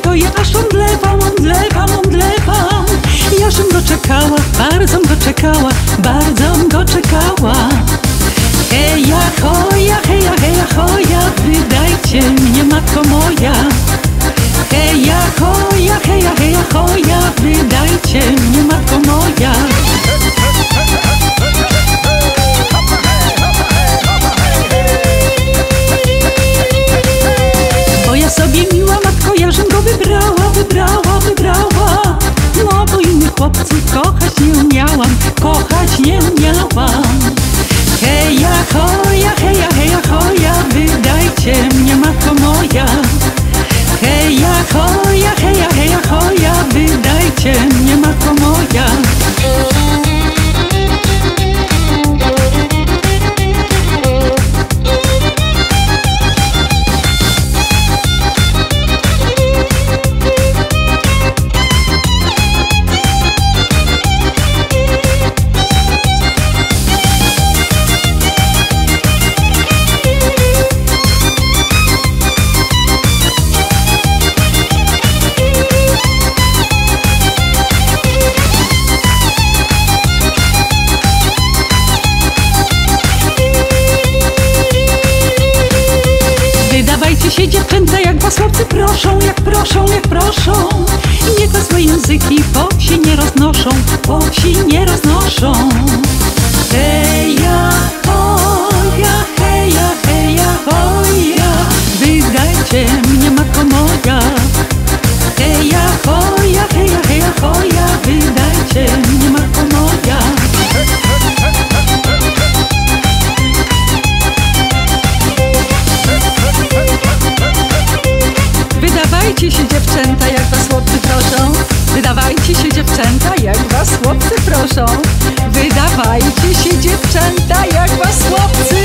stoję, aż omdlewam. Jażem go czekała, bardzo go czekała, bardzo go czekała. Heja, hoja, wydajcie mnie, matko moja. Heja, hoja, wydajcie mnie, matko moja. Bo ja sobie miła matko, jażem go wybrała. No bo innych chłopców kochać nie umiałam. Heja, hoja, wydajcie mnie, matko moja. Heja, hoja, wydajcie mnie, matko moja. Wydawajcie się dziewczęta, jak was chłopcy proszą, jak proszą. I niech was złe języki po wsi nie roznoszą. Heja, hoja, wydajcie mnie, matko moja. Heja, hoja, wydajcie mnie, matko moja. Wydawajcie się dziewczęta, jak was chłopcy proszą. Wydawajcie się dziewczęta, jak was chłopcy proszą. Wydawajcie się dziewczęta, jak was chłopcy